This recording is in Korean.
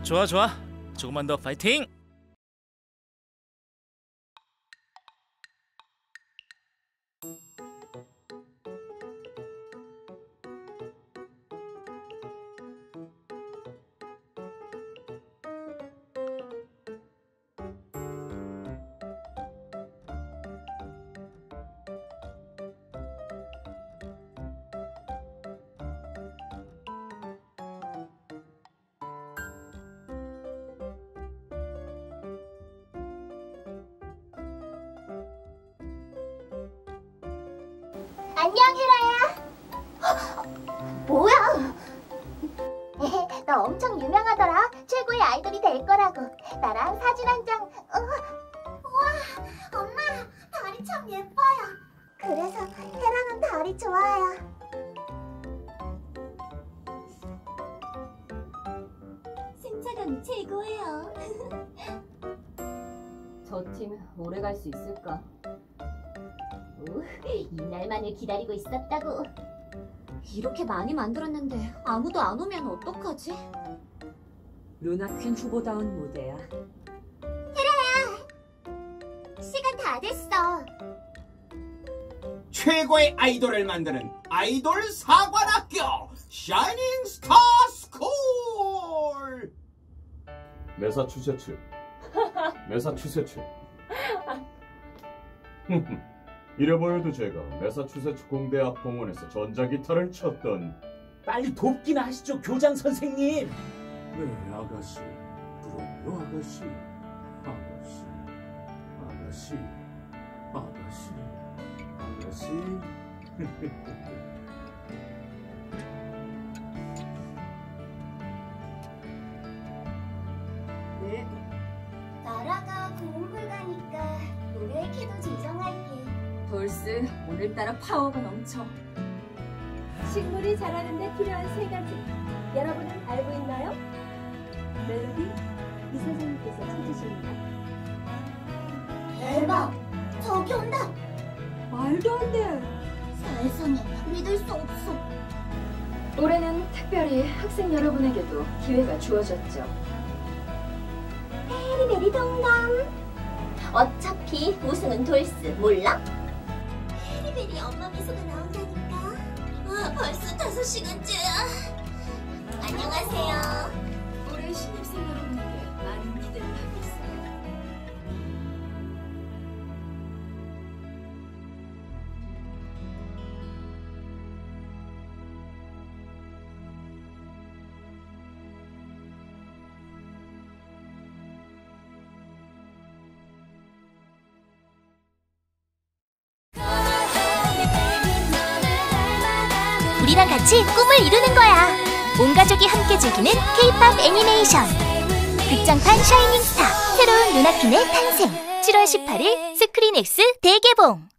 좋아 좋아. 조금만 더 파이팅. 안녕, 헤라야. 뭐야? 너 엄청 유명하더라. 최고의 아이돌이 될 거라고. 나랑 사진 한 장. 우와, 엄마, 달이 참 예뻐요. 그래서 헤라는 달이 좋아요. 승차감이 최고예요. 저 팀 오래 갈 수 있을까? 이날만을 기다리고 있었다고. 이렇게 많이 만들었는데 아무도 안 오면 어떡하지? 루나퀸 후보다운 무대야. 시간 다 됐어. 최고의 아이돌을 만드는 아이돌 사관학교 샤이닝 스타 스쿨. 매사추세츠. 이래보여도 제가 매사추세츠 공대학 공원에서 전자기타를 쳤던. 빨리 돕기나 하시죠, 교장 선생님. 네, 아가씨. 그럼요, 아가씨. 아가씨. 네. 나라가 공부를 가니까 노래 키도 조정할게. 돌스, 오늘따라 파워가 넘쳐. 식물이 자라는 데 필요한 3가지. 여러분은 알고 있나요? 멜로디, 이 선생님께서 찾으십니다. 대박! 저기 온다! 말도 안 돼. 세상에, 믿을 수 없어. 올해는 특별히 학생 여러분에게도 기회가 주어졌죠. 베리베리 동감. 어차피 우승은 돌스, 몰라? 베리베리 엄마 미소가 나온다니까. 벌써 5시간째야. 안녕하세요. 올해 신입생 여러분에게 많은 기대를 하고 있어요. 우리랑 같이 꿈을 이루는 거야. 온 가족이 함께 즐기는 K-POP 애니메이션 극장판 샤이닝 스타 새로운 루나퀸의 탄생 7월 18일 스크린X 대개봉.